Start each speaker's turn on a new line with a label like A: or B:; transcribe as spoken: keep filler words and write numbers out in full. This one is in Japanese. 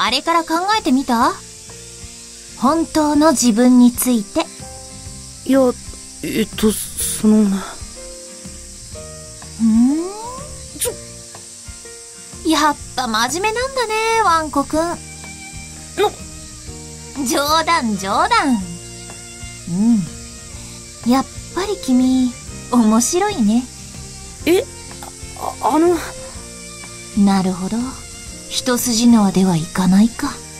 A: あれから考えてみた？本当の自分について。
B: いや、えっと、その。
A: ふーん。
B: ちょ。
A: やっぱ真面目なんだね、ワンコくん。
B: な。
A: 冗談冗談。うん。やっぱり君、面白いね。
B: え、あ、あの。
A: なるほど。一筋縄ではいかないか。